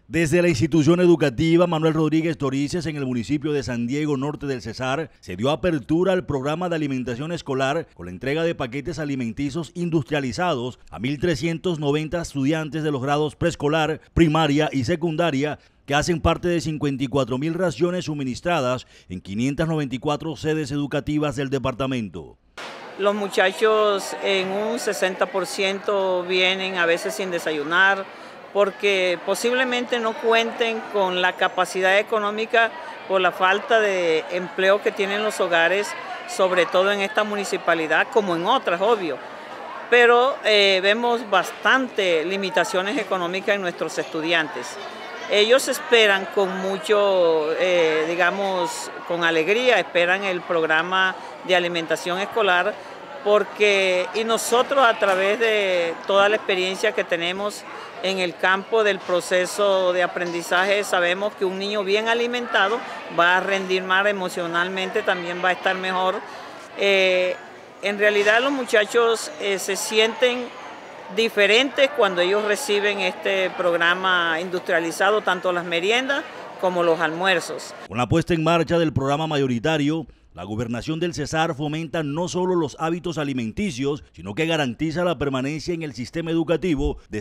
Desde la institución educativa Manuel Rodríguez Torices en el municipio de San Diego Norte del Cesar, se dio apertura al programa de alimentación escolar con la entrega de paquetes alimenticios industrializados a 1.390 estudiantes de los grados preescolar, primaria y secundaria, que hacen parte de 54.000 raciones suministradas en 594 sedes educativas del departamento. Los muchachos en un 60% vienen a veces sin desayunar, porque posiblemente no cuenten con la capacidad económica por la falta de empleo que tienen los hogares, sobre todo en esta municipalidad, como en otras, obvio. Pero vemos bastante limitaciones económicas en nuestros estudiantes. Ellos esperan con mucho, digamos, con alegría, esperan el programa de alimentación escolar, y nosotros a través de toda la experiencia que tenemos en el campo del proceso de aprendizaje sabemos que un niño bien alimentado va a rendir más emocionalmente, también va a estar mejor. En realidad los muchachos se sienten diferentes cuando ellos reciben este programa industrializado, tanto las meriendas como los almuerzos. Con la puesta en marcha del programa mayoritario, la Gobernación del Cesar fomenta no solo los hábitos alimenticios, sino que garantiza la permanencia en el sistema educativo de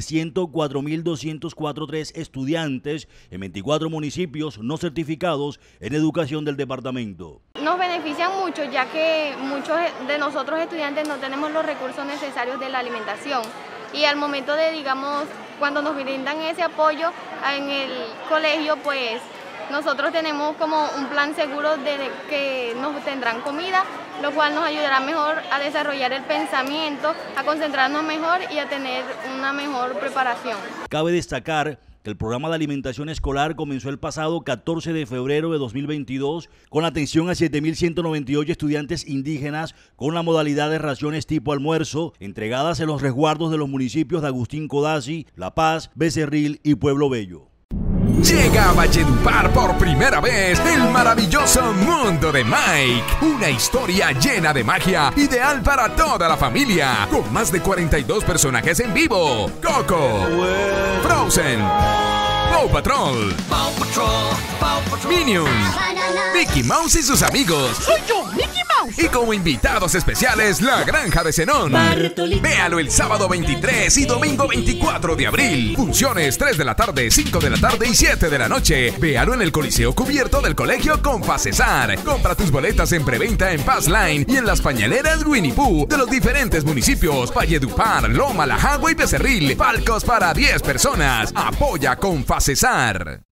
104.243 estudiantes en 24 municipios no certificados en educación del departamento. Nos benefician mucho, ya que muchos de nosotros estudiantes no tenemos los recursos necesarios de la alimentación. Y al momento de, digamos, cuando nos brindan ese apoyo en el colegio, pues nosotros tenemos como un plan seguro de que nos tendrán comida, lo cual nos ayudará mejor a desarrollar el pensamiento, a concentrarnos mejor y a tener una mejor preparación. Cabe destacar que el programa de alimentación escolar comenzó el pasado 14 de febrero de 2022 con atención a 7.198 estudiantes indígenas con la modalidad de raciones tipo almuerzo entregadas en los resguardos de los municipios de Agustín Codazzi, La Paz, Becerril y Pueblo Bello. Llega a Valledupar por primera vez el maravilloso mundo de Mike. Una historia llena de magia, ideal para toda la familia, con más de 42 personajes en vivo. Coco, Frozen, Paw Patrol, Minions, Mickey Mouse y sus amigos. ¡Soy yo, Mickey Mouse! Y como invitados especiales, La Granja de Zenón. Véalo el sábado 23 y domingo 24 de abril. Funciones 3 de la tarde, 5 de la tarde y 7 de la noche. Véalo en el Coliseo Cubierto del Colegio Confacesar. Compra tus boletas en preventa en Pass Line y en las pañaleras Winnie Pooh de los diferentes municipios: Valledupar, Loma, La Jagua y Becerril. Palcos para 10 personas. Apoya Confacesar.